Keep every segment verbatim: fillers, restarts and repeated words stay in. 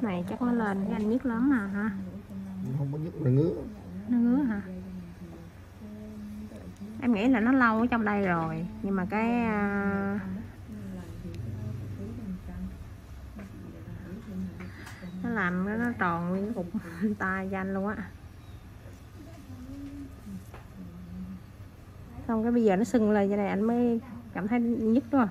này chắc nó lên cái anh nhức lớn mà ha. Không có nhức, là ngứa. Nó ngứa hả? Em nghĩ là nó lâu ở trong đây rồi, nhưng mà cái uh, nó làm nó, nó tròn nguyên cái cục tay cho anh luôn á. Xong cái bây giờ nó sưng lên cho này anh mới cảm thấy nhức đúng không?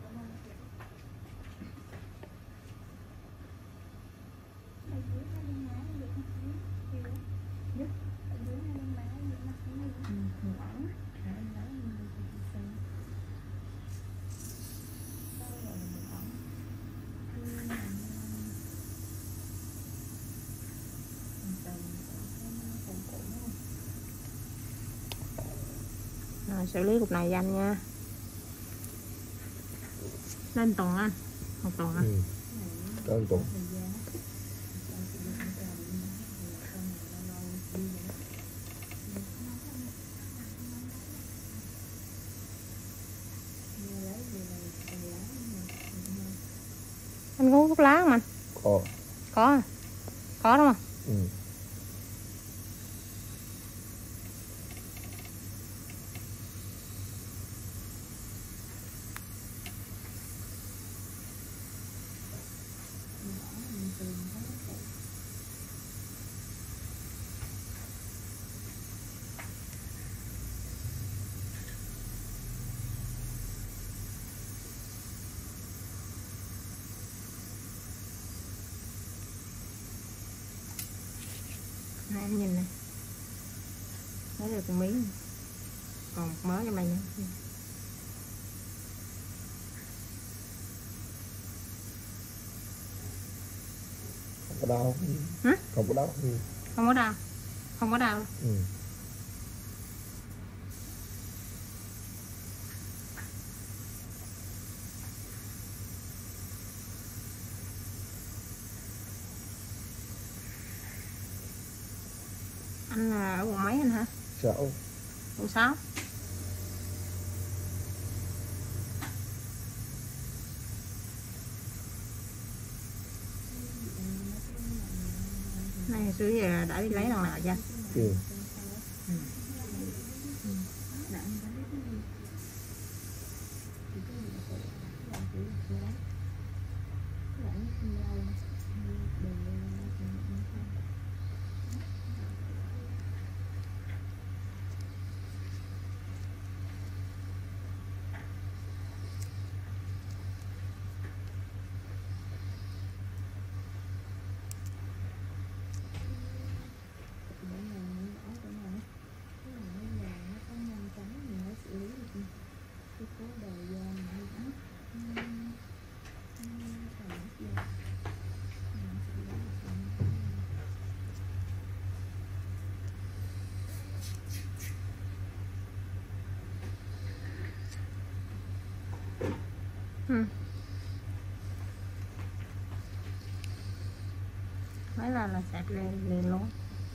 Rồi, xử lý cục này cho anh nha. Lên tuần anh, một tuần anh. Ừ. Lên tuần. Anh có hút thuốc lá không anh? Có. Có. Có đúng không? Ừ. Này, em nhìn này, lấy được một miếng, còn một mớ trong này nữa. Không có đau. Hả? Không có đau. Không có đau, không có đau. Ừ. Anh là ở quận mấy anh hả? Sáu. Quận sáu. Này hồi xưa giờ đã đi lấy lần nào chưa? Ừ. Ừ. Ừ. Mấy lần là sạch liền, liền luôn.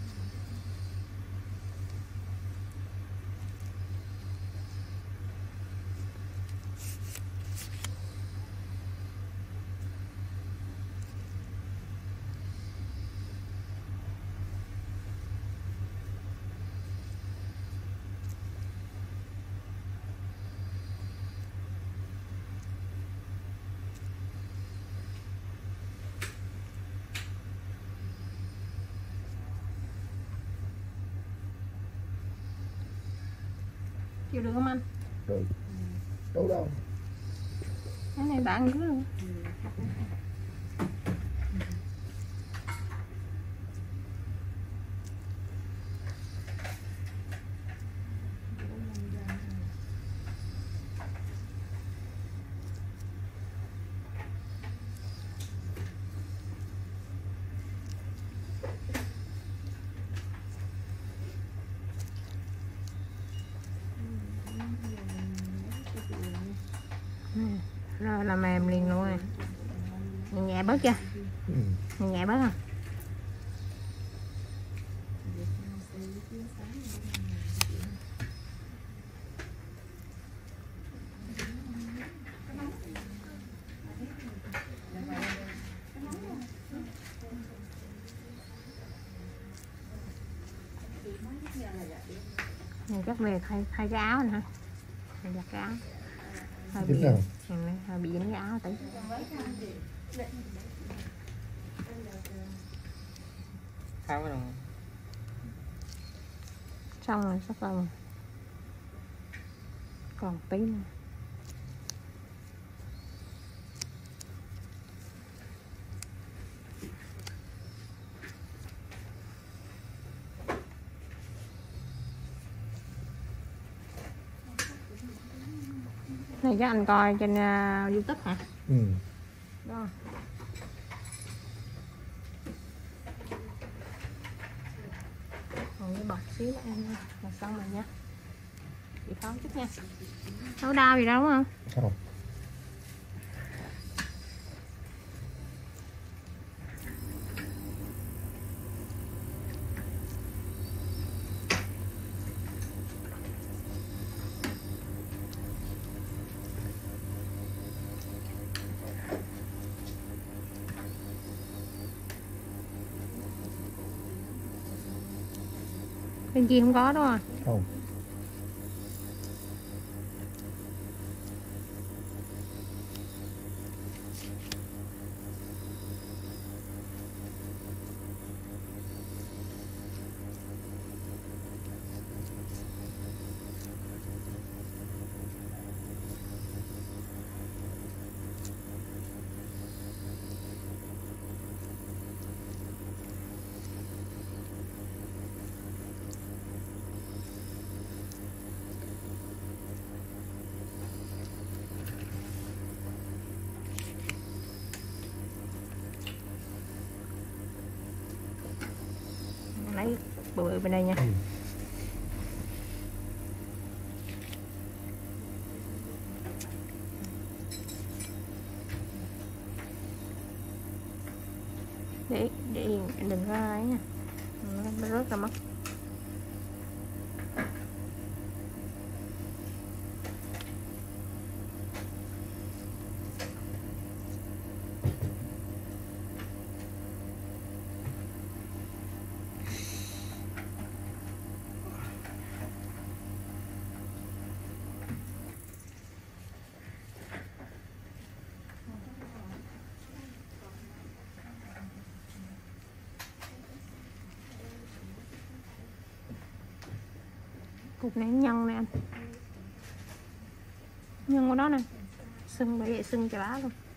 Chịu được không anh? Được. Đâu đâu. Cái này đã ngứa luôn. Rồi là mềm liền luôn nè. Nhẹ nhẹ bớt chưa? Ừ. Nhẹ nhẹ bớt không? chắc về thay thay cái áo này ha, giặt cái áo hơi bị nào? hơi bị dính cái áo tí. Tháo rồi. Xong rồi, sắp xong rồi. Còn tí nữa. Này chắc anh coi trên uh, YouTube hả? Ừ. Đó. Còn cái bọc xíu nữa em là xong rồi nha. Chị pháo chút nha. Đâu đau gì đâu đúng không? Không. Bên kia không có đúng không? Không. Lấy bự bự bên đây nha. Ừ. Để để yên, đừng có ấy nha, nó rớt ra mất. Cục này nhân nè anh, nhân của đó nè, sưng bởi vậy sưng chà bá luôn.